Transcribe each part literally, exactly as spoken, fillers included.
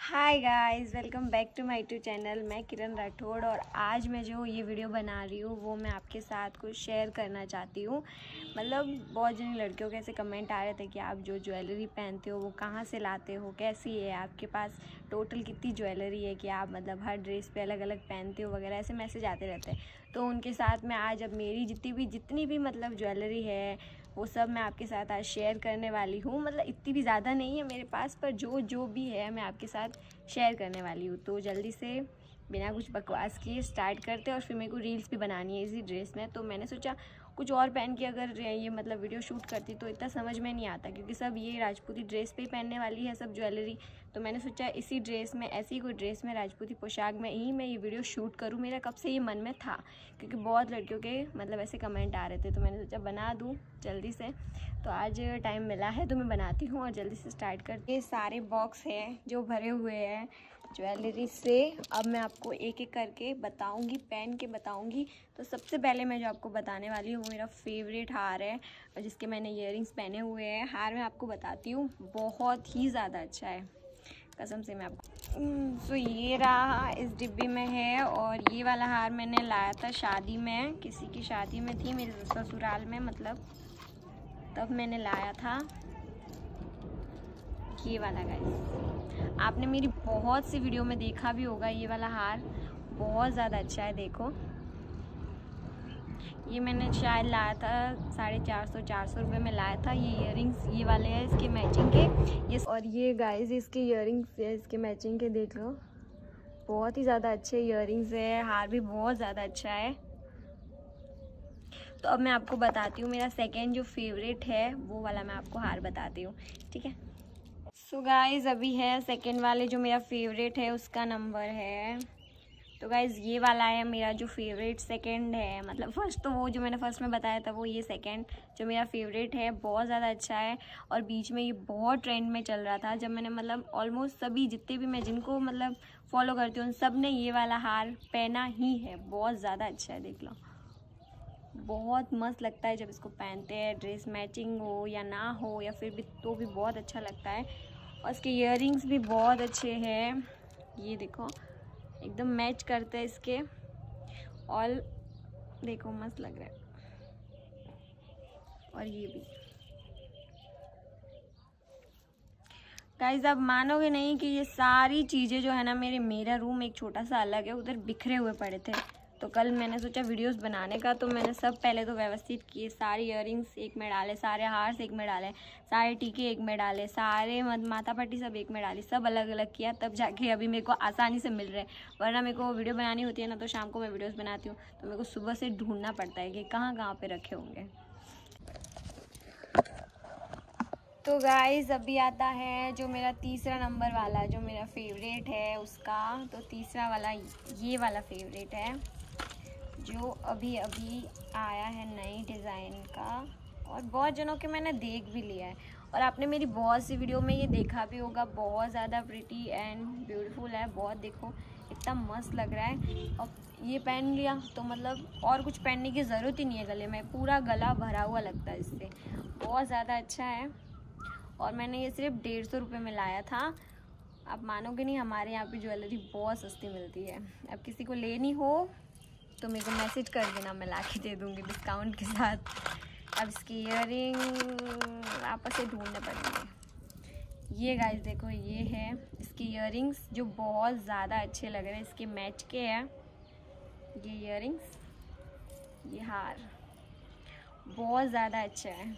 Hi guys, welcome back to my YouTube channel. मैं किरण राठौड़ और आज मैं जो ये वीडियो बना रही हूँ वो मैं आपके साथ कुछ शेयर करना चाहती हूँ। मतलब बहुत जनी लड़कियों के ऐसे कमेंट आ रहे थे कि आप जो ज्वेलरी पहनते हो वो कहाँ से लाते हो, कैसी है, आपके पास टोटल कितनी ज्वेलरी है कि आप मतलब हर ड्रेस पे अलग अलग पहनते हो वगैरह, ऐसे मैसेज आते रहते हैं। तो उनके साथ मैं आज अब मेरी जितनी भी जितनी भी मतलब ज्वेलरी है वो सब मैं आपके साथ आज शेयर करने वाली हूँ। मतलब इतनी भी ज़्यादा नहीं है मेरे पास, पर जो जो भी है मैं आपके साथ शेयर करने वाली हूँ। तो जल्दी से बिना कुछ बकवास किए स्टार्ट करते हैं। और फिर मेरे को रील्स भी बनानी है इसी ड्रेस में, तो मैंने सोचा कुछ और पहन के अगर ये मतलब वीडियो शूट करती तो इतना समझ में नहीं आता, क्योंकि सब ये राजपूती ड्रेस पे ही पहनने वाली है सब ज्वेलरी। तो मैंने सोचा इसी ड्रेस में, ऐसी कोई ड्रेस में, राजपूती पोशाक में ही मैं ये वीडियो शूट करूँ। मेरा कब से ये मन में था, क्योंकि बहुत लड़कियों के मतलब ऐसे कमेंट आ रहे थे, तो मैंने सोचा बना दूँ जल्दी से। तो आज टाइम मिला है तो मैं बनाती हूँ और जल्दी से स्टार्ट करती हूँ। ये सारे बॉक्स हैं जो भरे हुए हैं ज्वेलरी से। अब मैं आपको एक एक करके बताऊंगी, पहन के बताऊंगी। तो सबसे पहले मैं जो आपको बताने वाली हूँ वो मेरा फेवरेट हार है, और जिसके मैंने ईयरिंग्स पहने हुए हैं। हार मैं आपको बताती हूँ, बहुत ही ज़्यादा अच्छा है, कसम से मैं आपको। तो ये रहा, इस डिब्बी में है। और ये वाला हार मैंने लाया था शादी में, किसी की शादी में थी मेरे ससुराल में, मतलब तब मैंने लाया था ये वाला। गाइस आपने मेरी बहुत सी वीडियो में देखा भी होगा ये वाला हार, बहुत ज़्यादा अच्छा है। देखो ये मैंने शायद लाया था साढ़े चार सौ चार सौ रुपये में लाया था। ये इयररिंग्स ये वाले हैं इसके मैचिंग के ये, और ये गाइस इसके इयररिंग्स है इसके मैचिंग के, देख लो बहुत ही ज़्यादा अच्छे इयररिंग्स है। हार भी बहुत ज़्यादा अच्छा है। तो अब मैं आपको बताती हूँ मेरा सेकेंड जो फेवरेट है वो वाला मैं आपको हार बताती हूँ, ठीक है। सो गाइज अभी है सेकेंड वाले जो मेरा फेवरेट है, उसका नंबर है। तो गाइज ये वाला है मेरा जो फेवरेट सेकंड है। मतलब फर्स्ट तो वो जो मैंने फर्स्ट में बताया था वो, ये सेकंड जो मेरा फेवरेट है बहुत ज़्यादा अच्छा है। और बीच में ये बहुत ट्रेंड में चल रहा था, जब मैंने मतलब ऑलमोस्ट सभी जितने भी मैं जिनको मतलब फॉलो करती हूँ सब ने ये वाला हार पहना ही है। बहुत ज़्यादा अच्छा है, देख लो बहुत मस्त लगता है जब इसको पहनते हैं। ड्रेस मैचिंग हो या ना हो या फिर भी तो भी बहुत अच्छा लगता है। और इसके इयररिंग्स भी बहुत अच्छे हैं, ये देखो एकदम मैच करते हैं इसके, और देखो मस्त लग रहा है। और ये भी गाइस आप मानोगे नहीं कि ये सारी चीज़ें जो है ना, मेरे मेरा रूम एक छोटा सा अलग है, उधर बिखरे हुए पड़े थे। तो कल मैंने सोचा वीडियोस बनाने का, तो मैंने सब पहले तो व्यवस्थित किए। सारे इयररिंग्स एक में डाले, सारे हार्स एक में डाले, सारे टीके एक में डाले, सारे माथा पट्टी सब एक में डाली, सब अलग अलग किया, तब जाके अभी मेरे को आसानी से मिल रहे हैं। वरना मेरे को वीडियो बनानी होती है ना, तो शाम को मैं वीडियोज़ बनाती हूँ तो मेरे को सुबह से ढूंढना पड़ता है कि कहाँ कहाँ पर रखे होंगे। तो गाइस अभी आता है जो मेरा तीसरा नंबर वाला जो मेरा फेवरेट है उसका। तो तीसरा वाला ये वाला फेवरेट है जो अभी अभी आया है नई डिज़ाइन का, और बहुत जनों के मैंने देख भी लिया है, और आपने मेरी बहुत सी वीडियो में ये देखा भी होगा। बहुत ज़्यादा प्रिटी एंड ब्यूटीफुल है, बहुत देखो इतना मस्त लग रहा है। और ये पहन लिया तो मतलब और कुछ पहनने की ज़रूरत ही नहीं है, गले में पूरा गला भरा हुआ लगता है इससे, बहुत ज़्यादा अच्छा है। और मैंने ये सिर्फ डेढ़ सौ रुपये में लाया था। आप मानोगे नहीं, हमारे यहाँ पे ज्वेलरी बहुत सस्ती मिलती है। अब किसी को लेनी हो तो मेरे को मैसेज कर देना, मैं ला के दे दूँगी डिस्काउंट के साथ। अब इसकी ईयरिंग आपस से ढूंढने पड़ेंगे। ये गाइस देखो ये है इसकी ईयरिंग्स जो बहुत ज़्यादा अच्छे लग रहे हैं, इसके मैच के हैं ये ईयरिंग्स। ये हार बहुत ज़्यादा अच्छा है।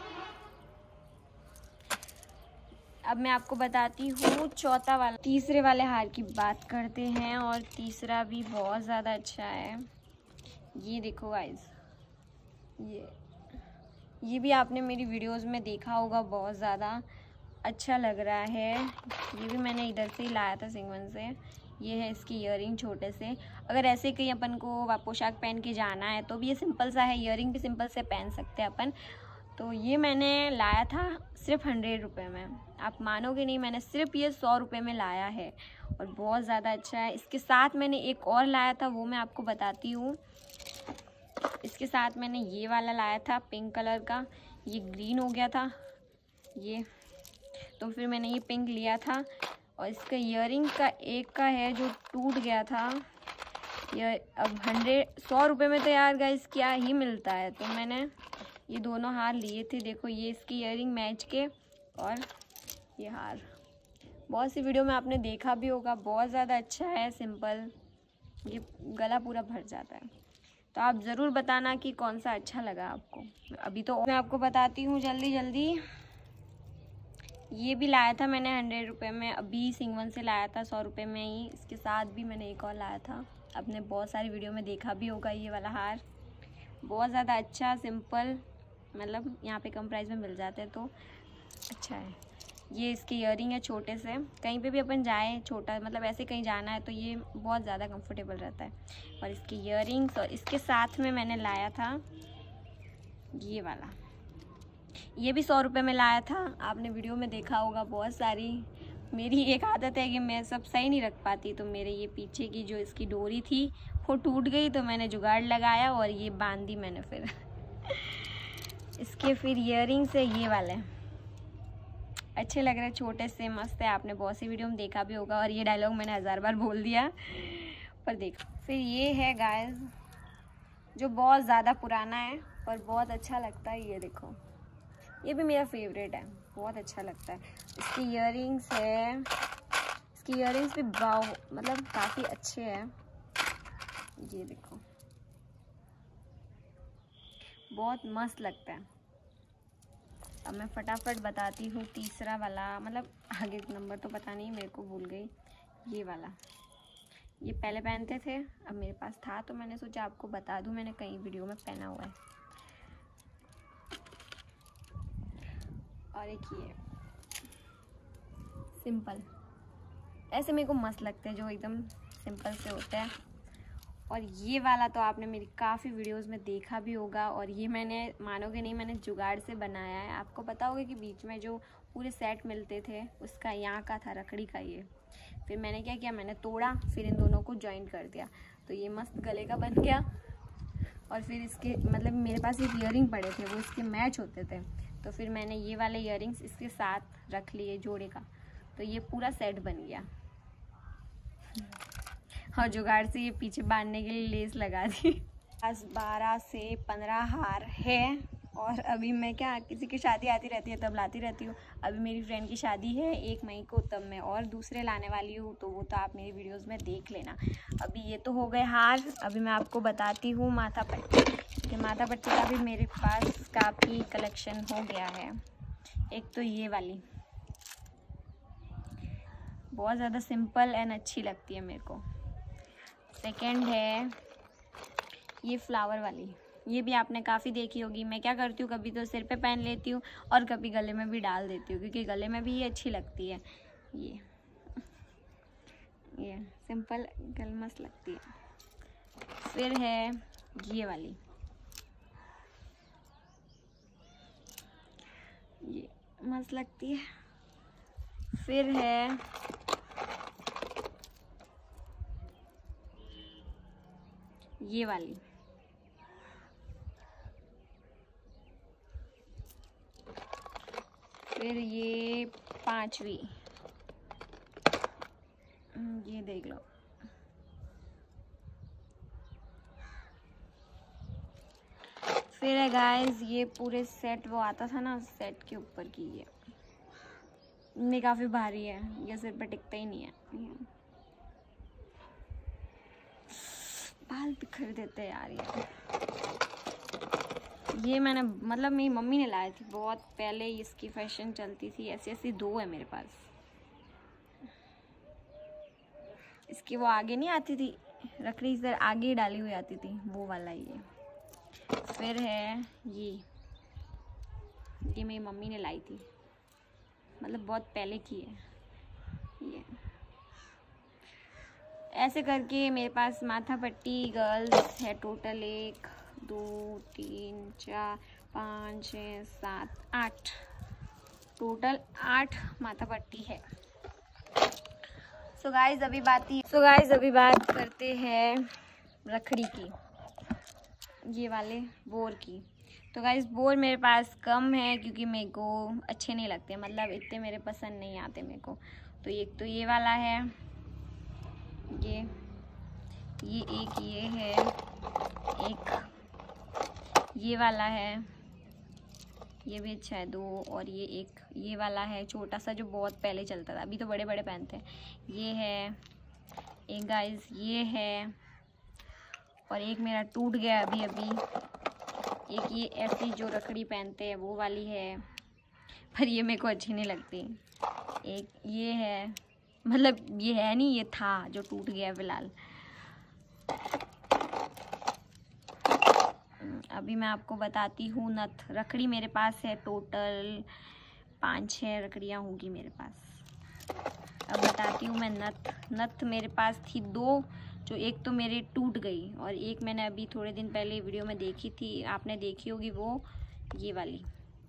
अब मैं आपको बताती हूँ चौथा वाला, तीसरे वाले हार की बात करते हैं। और तीसरा भी बहुत ज़्यादा अच्छा है, ये देखो गाइस, ये ये भी आपने मेरी वीडियोस में देखा होगा, बहुत ज़्यादा अच्छा लग रहा है। ये भी मैंने इधर से ही लाया था सिंगवन से। ये है इसकी ईयरिंग छोटे से। अगर ऐसे कहीं अपन को पोशाक पहन के जाना है तो भी ये सिंपल सा है, ईयरिंग भी सिंपल से पहन सकते हैं अपन। तो ये मैंने लाया था सिर्फ हंड्रेड रुपये में। आप मानोगे नहीं, मैंने सिर्फ ये सौ रुपये में लाया है, और बहुत ज़्यादा अच्छा है। इसके साथ मैंने एक और लाया था, वो मैं आपको बताती हूँ। इसके साथ मैंने ये वाला लाया था पिंक कलर का, ये ग्रीन हो गया था ये, तो फिर मैंने ये पिंक लिया था। और इसका ईयरिंग का एक का है जो टूट गया था। ये अब हंड्रेड सौ रुपये में तो यार गाइस क्या ही मिलता है, तो मैंने ये दोनों हार लिए थे। देखो ये इसकी ईयरिंग मैच के और ये हार बहुत सी वीडियो में आपने देखा भी होगा, बहुत ज़्यादा अच्छा है, सिंपल, ये गला पूरा भर जाता है। तो आप ज़रूर बताना कि कौन सा अच्छा लगा आपको। अभी तो मैं आपको बताती हूँ जल्दी जल्दी। ये भी लाया था मैंने हंड्रेड रुपये में, अभी सिंगवन से लाया था सौ रुपये में ही। इसके साथ भी मैंने एक और लाया था, आपने बहुत सारी वीडियो में देखा भी होगा। ये वाला हार बहुत ज़्यादा अच्छा, सिंपल, मतलब यहाँ पे कम प्राइस में मिल जाते हैं तो अच्छा है। ये इसके ईयरिंग है छोटे से, कहीं पे भी अपन जाए छोटा, मतलब ऐसे कहीं जाना है तो ये बहुत ज़्यादा कंफर्टेबल रहता है। और इसके ईयरिंग्स, और इसके साथ में मैंने लाया था ये वाला, ये भी सौ रुपये में लाया था। आपने वीडियो में देखा होगा बहुत सारी। मेरी एक आदत है कि मैं सब सही नहीं रख पाती, तो मेरे ये पीछे की जो इसकी डोरी थी वो टूट गई, तो मैंने जुगाड़ लगाया और ये बांध दी मैंने फिर इसके फिर ईयरिंग्स है ये वाले, अच्छे लग रहे हैं, छोटे से मस्त है। आपने बहुत सी वीडियो में देखा भी होगा और ये डायलॉग मैंने हज़ार बार बोल दिया, पर देखो। फिर ये है गाइस जो बहुत ज़्यादा पुराना है पर बहुत अच्छा लगता है, ये देखो, ये भी मेरा फेवरेट है, बहुत अच्छा लगता है। इसकी ईयरिंग्स है, इसकी ईयरिंग्स भी बाव मतलब काफ़ी अच्छे हैं, ये देखो, बहुत मस्त लगता है। अब मैं फटाफट बताती हूँ तीसरा वाला, मतलब आगे नंबर तो पता नहीं, मेरे को भूल गई। ये वाला, ये पहले पहनते थे, अब मेरे पास था तो मैंने सोचा आपको बता दूँ, मैंने कई वीडियो में पहना हुआ है। और एक ये सिंपल, ऐसे मेरे को मस्त लगते हैं जो एकदम सिंपल से होते हैं। और ये वाला तो आपने मेरी काफ़ी वीडियोस में देखा भी होगा, और ये मैंने, मानोगे नहीं, मैंने जुगाड़ से बनाया है। आपको पता होगा कि बीच में जो पूरे सेट मिलते थे उसका यहाँ का था लकड़ी का ये, फिर मैंने क्या किया, मैंने तोड़ा, फिर इन दोनों को जॉइंट कर दिया, तो ये मस्त गले का बन गया। और फिर इसके मतलब मेरे पास एक ईयरिंग पड़े थे, वो इसके मैच होते थे, तो फिर मैंने ये वाले ईयरिंग्स इसके साथ रख लिए जोड़े का, तो ये पूरा सेट बन गया। और जुगाड़ से ये पीछे बांधने के लिए लेस लगा दी। आज बारह से पंद्रह हार है, और अभी मैं क्या, किसी की शादी आती रहती है तब लाती रहती हूँ। अभी मेरी फ्रेंड की शादी है एक मई को, तब मैं और दूसरे लाने वाली हूँ, तो वो तो आप मेरी वीडियोस में देख लेना। अभी ये तो हो गए हार, अभी मैं आपको बताती हूँ माथा पट्टी, कि माथा पट्टी का भी मेरे पास काफ़ी कलेक्शन हो गया है। एक तो ये वाली बहुत ज़्यादा सिंपल एंड अच्छी लगती है मेरे को। सेकंड है ये फ्लावर वाली, ये भी आपने काफ़ी देखी होगी। मैं क्या करती हूँ, कभी तो सिर पे पहन लेती हूँ और कभी गले में भी डाल देती हूँ, क्योंकि गले में भी ये अच्छी लगती है। ये ये सिंपल गल मस्त लगती है। फिर है ये वाली, ये मस्त लगती है। फिर है ये वाली, फिर ये पांचवी, ये देख लो। फिर है गाइस ये पूरे सेट वो आता था ना, सेट के ऊपर की, ये ये काफ़ी भारी है, ये सिर पे टिकता ही नहीं है, बाल बिखर देते यार ये। ये मैंने मतलब मेरी मम्मी ने लाया थी बहुत पहले, इसकी फैशन चलती थी, ऐसी ऐसी दो है मेरे पास। इसकी वो आगे नहीं आती थी, रखड़ी इधर आगे ही डाली हुई आती थी, वो वाला ये। फिर है ये ये मेरी मम्मी ने लाई थी, मतलब बहुत पहले की है ये। ऐसे करके मेरे पास माथा पट्टी गर्ल्स है टोटल एक दो तीन चार पाँच छः सात आठ, टोटल आठ माथा पट्टी है। सो गाइस अभी बात ही सो गाइस अभी बात करते हैं रखड़ी की, ये वाले बोर की। तो गाइस बोर मेरे पास कम है क्योंकि मेरे को अच्छे नहीं लगते, मतलब इतने मेरे पसंद नहीं आते मेरे को, तो एक तो ये वाला है, ये ये एक ये है, एक ये वाला है, ये भी अच्छा है दो, और ये एक ये वाला है छोटा सा जो बहुत पहले चलता था, अभी तो बड़े बड़े पहनते हैं। ये है एक गाइस, ये है, और एक मेरा टूट गया अभी अभी। एक ये ऐसी जो रखड़ी पहनते हैं वो वाली है, पर ये मेरे को अच्छी नहीं लगती। एक ये है, मतलब ये है नहीं, ये था जो टूट गया फिलहाल। अभी मैं आपको बताती हूँ नथ। रखड़ी मेरे पास है टोटल पाँच छः रखड़ियाँ होंगी मेरे पास। अब बताती हूँ मैं नथ। नथ मेरे पास थी दो, जो एक तो मेरी टूट गई, और एक मैंने अभी थोड़े दिन पहले वीडियो में देखी थी, आपने देखी होगी वो, ये वाली।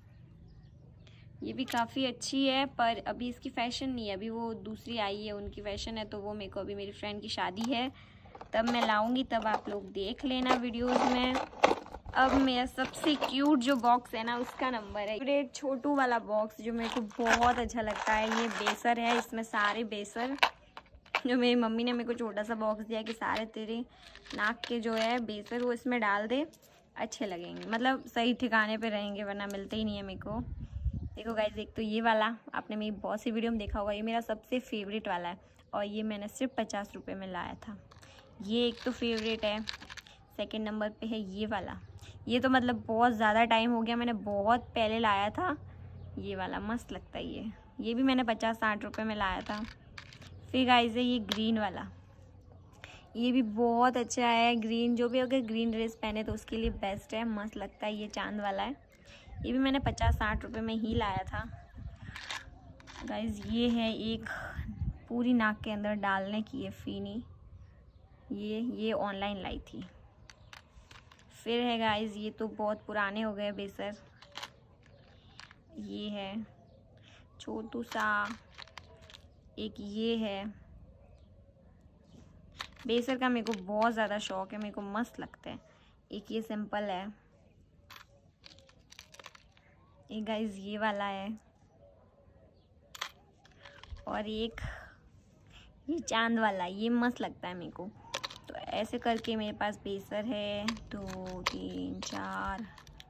ये भी काफ़ी अच्छी है, पर अभी इसकी फ़ैशन नहीं है, अभी वो दूसरी आई है उनकी फ़ैशन है, तो वो मेरे को अभी मेरी फ्रेंड की शादी है तब मैं लाऊंगी, तब आप लोग देख लेना वीडियोस में। अब मेरा सबसे क्यूट जो बॉक्स है ना, उसका नंबर है एक छोटू वाला बॉक्स जो मेरे को बहुत अच्छा लगता है। ये बेसर है, इसमें सारे बेसर जो मेरी मम्मी ने मेरे को छोटा सा बॉक्स दिया कि सारे तेरे नाक के जो है बेसर वो इसमें डाल दे, अच्छे लगेंगे, मतलब सही ठिकाने पे रहेंगे, वरना मिलते ही नहीं है मेरे को। देखो गाइस, एक तो ये वाला आपने मेरी बहुत सी वीडियो में देखा होगा, ये मेरा सबसे फेवरेट वाला है, और ये मैंने सिर्फ पचास रुपये में लाया था। ये एक तो फेवरेट है। सेकंड नंबर पे है ये वाला, ये तो मतलब बहुत ज़्यादा टाइम हो गया, मैंने बहुत पहले लाया था। ये वाला मस्त लगता है, ये ये भी मैंने पचास साठ रुपये में लाया था। फिर गाइस है ये ग्रीन वाला, ये भी बहुत अच्छा है। ग्रीन जो भी अगर ग्रीन ड्रेस पहने तो उसके लिए बेस्ट है, मस्त लगता है। ये चांद वाला है, ये भी मैंने पचास साठ रुपये में ही लाया था। गाइस ये है एक पूरी नाक के अंदर डालने की, ये फीनी, ये ये ऑनलाइन लाई थी। फिर है गाइस, ये तो बहुत पुराने हो गए बेसर, ये है छोटू सा। एक ये है बेसर का, मेरे को बहुत ज़्यादा शौक है, मेरे को मस्त लगता है। एक ये सिंपल है, एक गाइस ये वाला है, और एक ये चांद वाला, ये मस्त लगता है मेरे को। तो ऐसे करके मेरे पास बेसर है दो तीन चार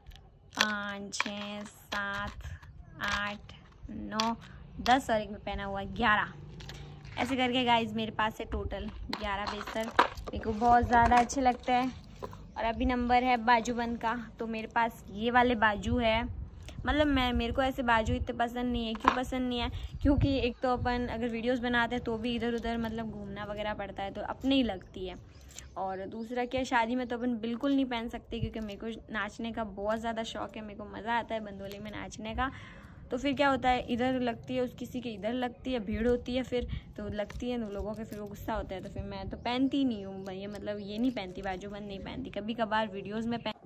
पाँच छः सात आठ नौ दस, और एक में पहना हुआ ग्यारह। ऐसे करके गाइस मेरे पास है टोटल ग्यारह बेसर, मेरे को बहुत ज़्यादा अच्छे लगते हैं। और अभी नंबर है बाजूबंद का, तो मेरे पास ये वाले बाजू है। मतलब मैं मेरे को ऐसे बाजू इतने पसंद नहीं है। क्यों पसंद नहीं है? क्योंकि एक तो अपन अगर वीडियोस बनाते हैं तो भी इधर उधर मतलब घूमना वगैरह पड़ता है, तो अपनी ही लगती है। और दूसरा क्या, शादी में तो अपन बिल्कुल नहीं पहन सकते, क्योंकि मेरे को नाचने का बहुत ज़्यादा शौक है, मेरे को मज़ा आता है बंदोली में नाचने का। तो फिर क्या होता है, इधर लगती है उस किसी के इधर लगती है, भीड़ होती है, फिर तो लगती है लोगों के, फिर वो गुस्सा होता है, तो फिर मैं तो पहनती नहीं हूँ ये, मतलब ये नहीं पहनती, बाजूबंद नहीं पहनती, कभी कभार वीडियोज़ में पहन।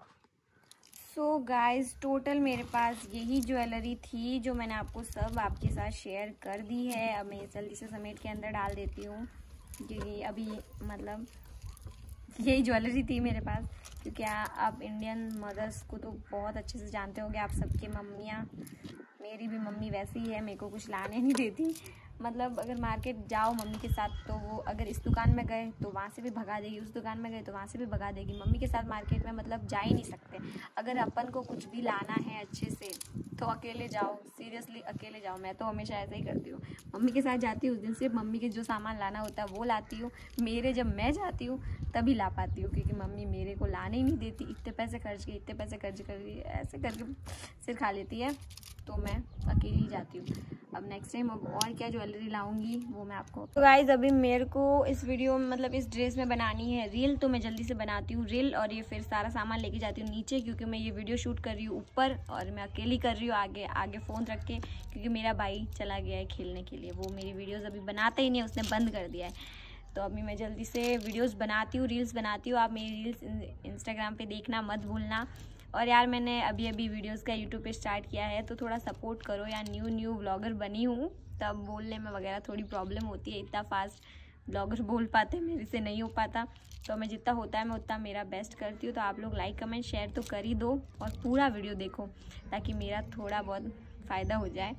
सो गाइस टोटल मेरे पास यही ज्वेलरी थी जो मैंने आपको सब आपके साथ शेयर कर दी है। अब मैं जल्दी से समेट के अंदर डाल देती हूँ, क्योंकि अभी मतलब यही ज्वेलरी थी मेरे पास। क्योंकि आप इंडियन मदर्स को तो बहुत अच्छे से जानते होंगे, आप सबकी मम्मियाँ, मेरी भी मम्मी वैसी ही है, मेरे को कुछ लाने नहीं देती। मतलब अगर मार्केट जाओ मम्मी के साथ तो वो अगर इस दुकान में गए तो वहाँ से भी भगा देगी, उस दुकान में गए तो वहाँ से भी भगा देगी। मम्मी के साथ मार्केट में मतलब जा ही नहीं सकते। अगर अपन को कुछ भी लाना है अच्छे से तो अकेले जाओ, सीरियसली अकेले जाओ। मैं तो हमेशा ऐसा ही करती हूँ, मम्मी के साथ जाती हूँ उस दिन सिर्फ मम्मी के जो सामान लाना होता है वो लाती हूँ। मेरे जब मैं जाती हूँ तभी ला पाती हूँ, क्योंकि मम्मी मेरे को लाने ही नहीं देती। इतने पैसे खर्च किए, इतने पैसे खर्च कर दिए, ऐसे करके सिर खा लेती है, तो मैं अकेली जाती हूँ। अब नेक्स्ट टाइम अब और क्या ज्वेलरी लाऊंगी वो मैं आपको। तो गाइज अभी मेरे को इस वीडियो में मतलब इस ड्रेस में बनानी है रील, तो मैं जल्दी से बनाती हूँ रील, और ये फिर सारा सामान लेके जाती हूँ नीचे, क्योंकि मैं ये वीडियो शूट कर रही हूँ ऊपर और मैं अकेली कर रही हूँ आगे आगे फ़ोन रख के, क्योंकि मेरा भाई चला गया है खेलने के लिए। वो मेरी वीडियोज़ अभी बनाता ही नहीं, उसने बंद कर दिया है। तो अभी मैं जल्दी से वीडियोज़ बनाती हूँ, रील्स बनाती हूँ। आप मेरी रील्स इंस्टाग्राम पर देखना मत भूलना। और यार मैंने अभी अभी वीडियोस का यूट्यूब पे स्टार्ट किया है, तो थोड़ा सपोर्ट करो यार। न्यू न्यू व्लॉगर बनी हूँ, तब बोलने में वगैरह थोड़ी प्रॉब्लम होती है, इतना फास्ट व्लॉगर बोल पाते मेरे से नहीं हो पाता। तो मैं जितना होता है मैं उतना मेरा बेस्ट करती हूँ। तो आप लोग लाइक कमेंट शेयर तो कर ही दो, और पूरा वीडियो देखो ताकि मेरा थोड़ा बहुत फ़ायदा हो जाए।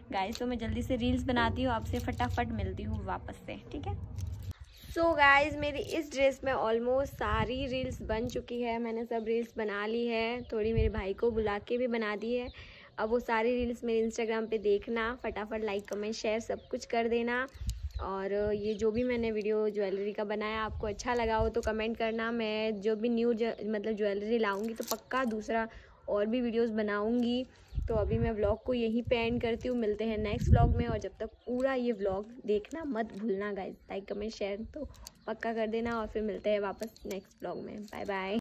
गाइस तो मैं जल्दी से रील्स बनाती हूँ, आपसे फटाफट मिलती हूँ वापस से, ठीक है। सो so गाइस मेरी इस ड्रेस में ऑलमोस्ट सारी रील्स बन चुकी है, मैंने सब रील्स बना ली है, थोड़ी मेरे भाई को बुला के भी बना दी है। अब वो सारी रील्स मेरे इंस्टाग्राम पे देखना, फटाफट लाइक कमेंट शेयर सब कुछ कर देना। और ये जो भी मैंने वीडियो ज्वेलरी का बनाया आपको अच्छा लगा हो तो कमेंट करना। मैं जो भी न्यू मतलब ज्वेलरी लाऊंगी तो पक्का दूसरा और भी वीडियोस बनाऊंगी। तो अभी मैं व्लॉग को यहीं पे एंड करती हूँ, मिलते हैं नेक्स्ट व्लॉग में। और जब तक पूरा ये व्लॉग देखना मत भूलना गाइस, लाइक कमेंट शेयर तो पक्का कर देना। और फिर मिलते हैं वापस नेक्स्ट व्लॉग में। Bye bye.